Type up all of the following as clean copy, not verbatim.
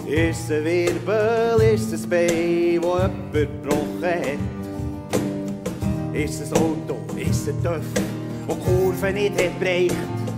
Ist es ein Wirbel, ist es ein Bein, das jemand gebrochen hat? Ist es ein Auto, ist es ein Töff, der die Kurve nicht hat bereicht?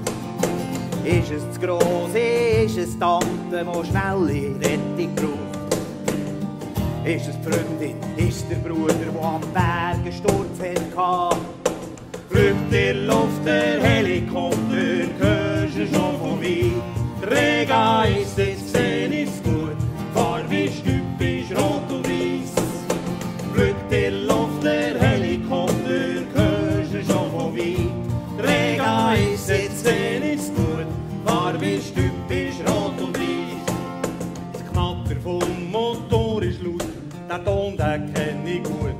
Ist es zu gross, ist es die Tante, die schnelle Rettung braucht? Ist es die Freundin, ist der Bruder, der am Berg gestürzt hat? Flügt in der Luft der Helikopter, hörst du schon von weit. Rega ist jetzt gesehen, ist gut, fahr wie typisch rot und weiss. Flügt in der Luft der Helikopter, hörst du schon von weit. Rega ist jetzt gesehen, ist gut, fahr wie typisch rot und weiss. Das Knatter vom Motor ist laut, den Ton, den kenn ich gut.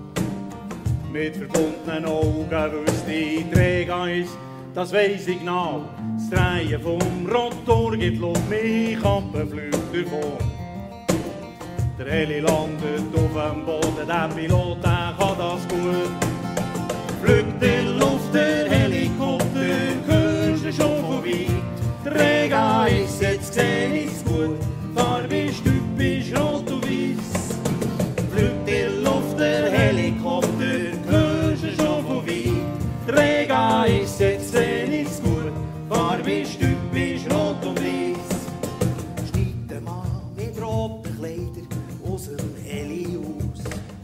Mit verbundenen Augen wüsste ich, Rega ist, das weiss ich genau. Das Drehen vom Rotor gibt Luft, mich ab, fliegt davon. Der Heli landet auf dem Boden, der Pilot, der kann das gut. Fliegt in der Luft der Helikopter, hörst du schon von weit. Der Rega ist jetzt gesehen, ist gut, Farbe ist typisch rot und weiss. Fliegt in der Luft der Helikopter, hörst du schon von weit. Der Rega ist jetzt gesehen, ist gut, Farbe ist typisch rot und weiss. Steigt der Mann mit roten Kleidern aus dem Heli aus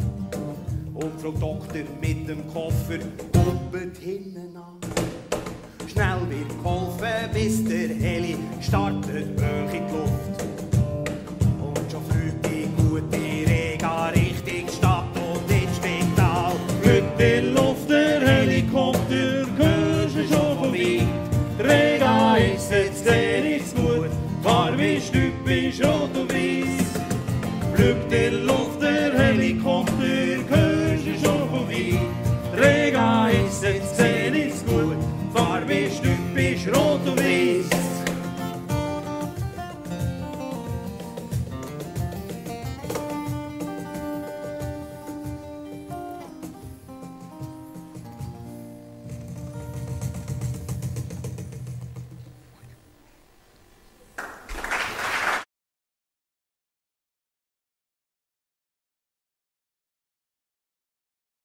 und Frau Doktor mit dem Koffer guckt hinten an. Schnell wird geholfen, bis der Heli startet hoch in die Luft. Und schon fliegt die gute Rega Richtung Stadt und ins Spital. Fliegt in der Luft der Helikopter, hörst du schon von weit. Rega ist jetzt gesehen, ist gut, Farbe ist typisch rot und weiss. Fliegt in der Luft der Helikopter, hörst du schon von weit. Rega ist jetzt gesehen, ist gut, Farbe ist typisch rot und weiss.